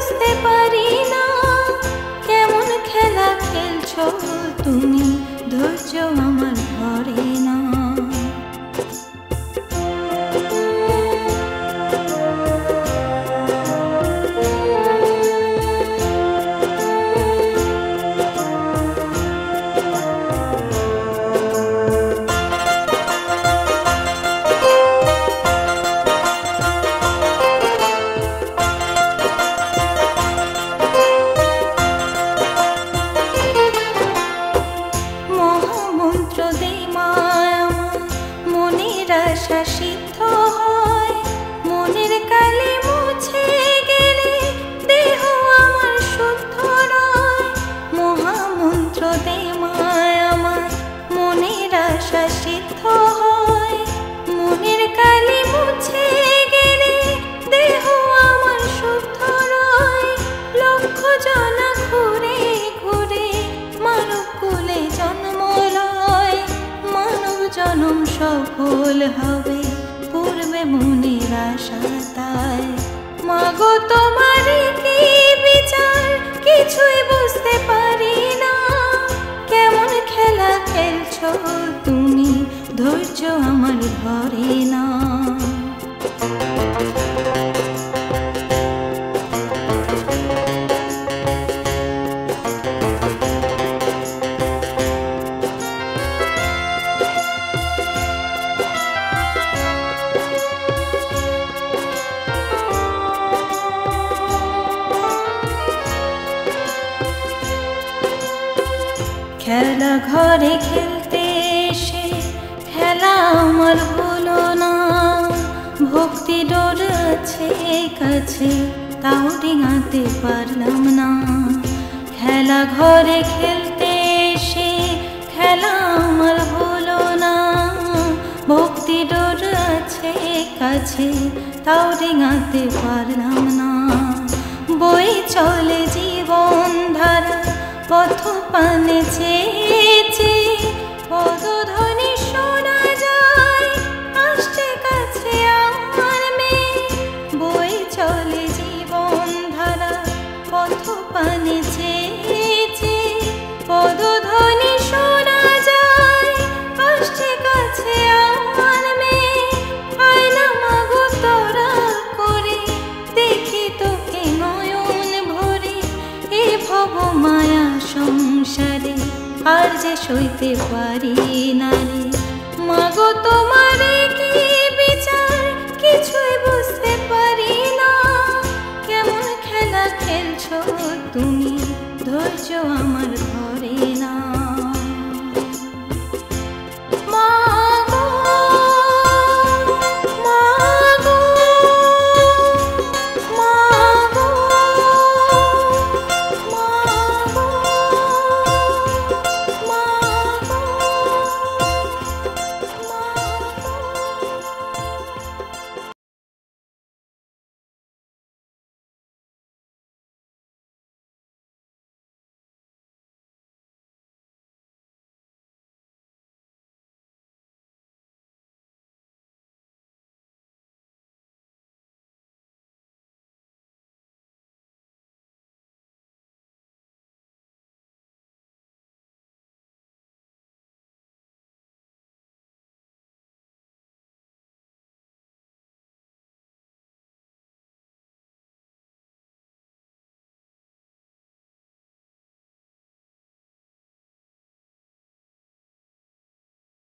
বুঝতে পারি না কেমন খেলা খেলছো তুমি, ধৈর্য আমার ধরে না। আশা সিদ্ধ হয় মনের কালি মুছে গেলে দেহ আমার শুদ্ধ নয়। মহামন্ত্র দে মায় আমার মনের আশা সিদ্ধ হয় মনের কালি মুছে গেলে দেহ আমার শুদ্ধ নয়। লক্ষ জনা ঘুরে ঘুরে মানব কুলে জন্ম লয়, মানব জনম সফল হবে পূর্বে মনের আশা তাই। মাগো তোমার কি বিচার কিছুই বুঝতে পারি না কেমন খেলা খেলছো তুমি, ধৈর্য আমার ধরে না। খেলা ঘরে খেলতে এসে খেলা আমার হলো না, ভক্তি ডোর আছে কাছে তাও ডিঙাতে পারলাম না। খেলা ঘরে খেলতে এসে খেলা আমার হলো না, ভক্তি ডোর আছে কাছে তাও ডিঙাতে পারলাম না। বই চলে জীবন ধারা পথ পানে চেয়েছে পদধ্বনি শোনা যায় আসছে কাছে আমার মেয়ে। বই চলে জীবন ধারা পথ পানে চেয়েছে পদধ্বনি শোনা যায় আসছে কাছে আমার মেয়ে। আয়না মাগো তোরা করে দেখি তোকে নয়ন ভরে, এ ভব মায়া সংসারে আর যে সইতে পারি না রে। মাগো তোমার কি বিচার কিছুই বুঝতে পারি না কেমন খেলা খেলছো তুমি, ধৈর্য আমার ধরে না।